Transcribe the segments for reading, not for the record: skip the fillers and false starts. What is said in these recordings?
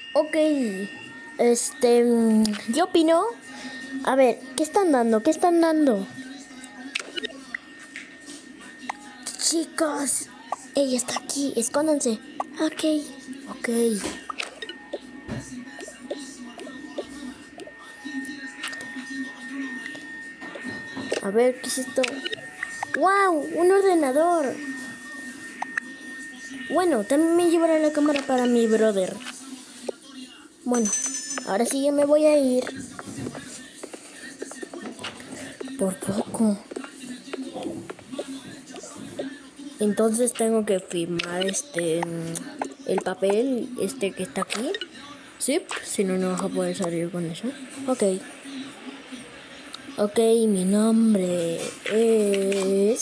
Ok, yo opino. A ver, ¿qué están dando? ¿Qué están dando? Chicos, ella está aquí, escóndanse. Ok. A ver, ¿qué es esto? ¡Wow! ¡Un ordenador! Bueno, también me llevaré la cámara para mi brother. Bueno, ahora sí ya me voy a ir. Por poco. Entonces tengo que firmar el papel que está aquí. Sí, si no, no vas a poder salir con eso. Ok, mi nombre es...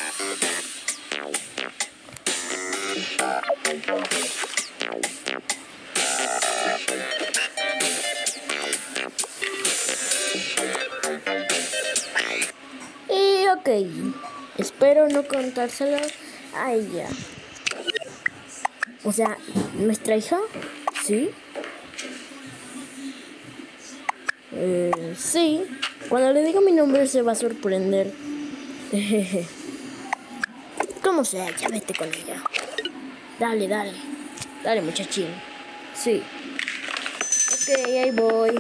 Y ok, espero no contárselo a ella. O sea, ¿nuestra hija? ¿Sí? Sí. Cuando le diga mi nombre se va a sorprender. Como sea, ya vete con ella. Dale. Dale, muchachín. Sí. Ok, ahí voy.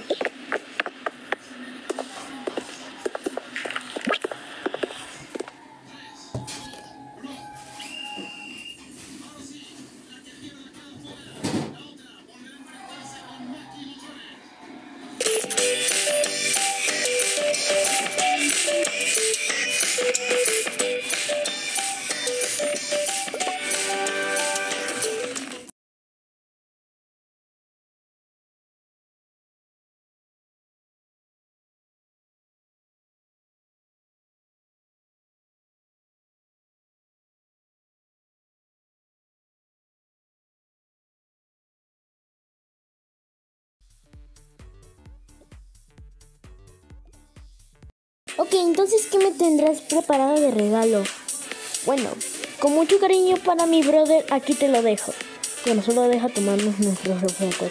Ok, entonces, ¿qué me tendrás preparado de regalo? Bueno, con mucho cariño para mi brother, aquí te lo dejo. Bueno, solo deja tomarnos nuestros refrescos.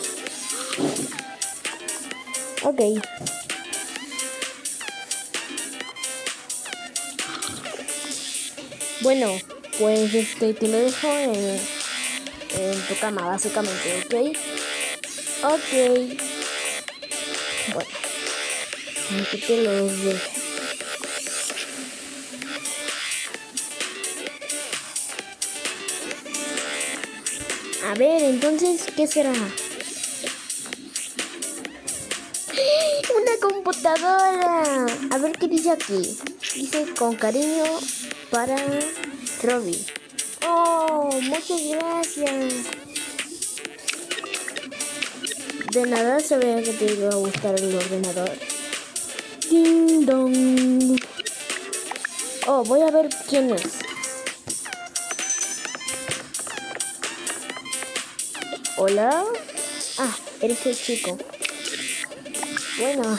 Ok. Bueno, pues te lo dejo en tu cama, básicamente, ¿ok? Ok. Bueno, aquí te los dejo. A ver, entonces, ¿qué será? ¡Una computadora! A ver qué dice aquí. Dice con cariño para Robbie. Oh, muchas gracias. De nada, sabía que te iba a gustar el ordenador. Ding dong. Oh, voy a ver quién es. Hola. Ah, eres el chico. Bueno,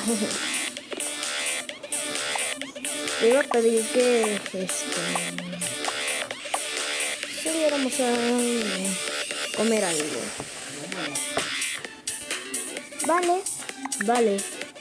te iba a pedir que saliéramos a comer algo. Vale.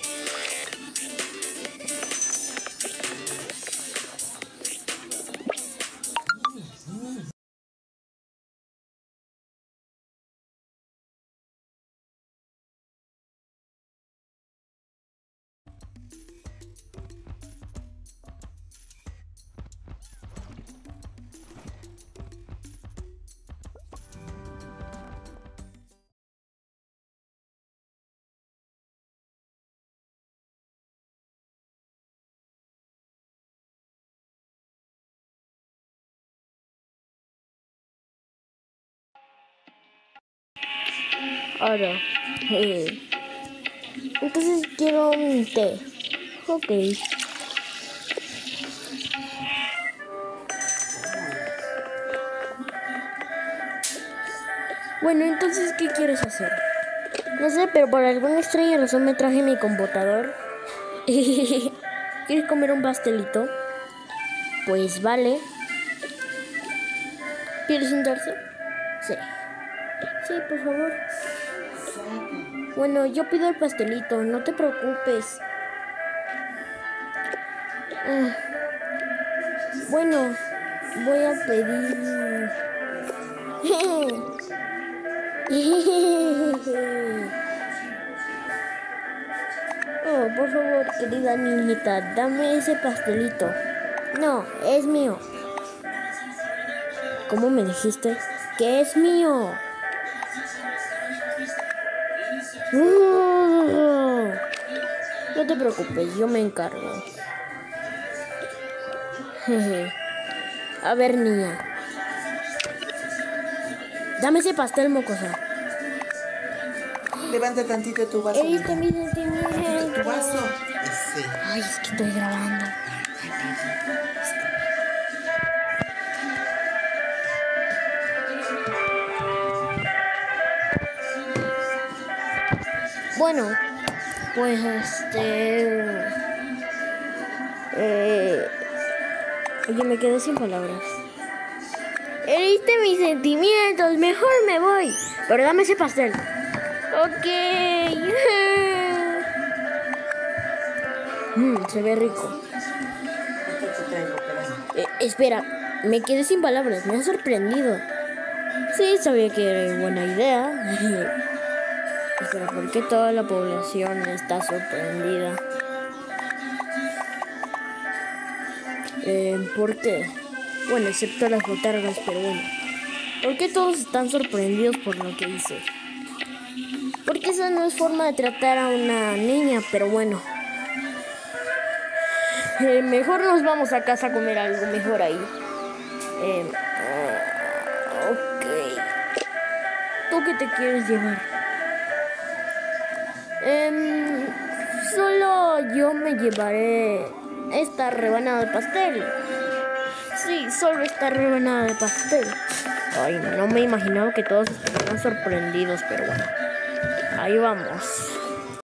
Ahora, entonces quiero un té. Ok. Bueno, entonces, ¿qué quieres hacer? No sé, pero por alguna extraña razón me traje mi computador. ¿Quieres comer un pastelito? Pues vale. ¿Quieres sentarse? Sí. Sí, por favor. Bueno, yo pido el pastelito, no te preocupes. Bueno, voy a pedir... Oh, por favor, querida niñita, dame ese pastelito. No, es mío. ¿Cómo me dijiste que es mío? No te preocupes, yo me encargo. A ver, niña. Dame ese pastel, mocosa. Levanta tantito tu vaso. Heriste mis sentimientos. Tu vaso. Ese. Ay, es que estoy grabando. Bueno, pues oye, me quedé sin palabras. Heriste mis sentimientos, mejor me voy. Pero dame ese pastel. Ok. Se ve rico. Espera, me quedé sin palabras, me ha sorprendido. Sí, sabía que era buena idea. Pero ¿por qué toda la población está sorprendida? ¿Por qué? Bueno, excepto las botargas, pero bueno. ¿Por qué todos están sorprendidos por lo que hice? Porque esa no es forma de tratar a una niña, pero bueno. Mejor nos vamos a casa a comer algo mejor ahí. Ok. ¿Tú qué te quieres llevar? Solo yo me llevaré esta rebanada de pastel. Sí, solo esta rebanada de pastel. Ay, no me imaginaba que todos estaban sorprendidos, pero bueno. Ahí vamos.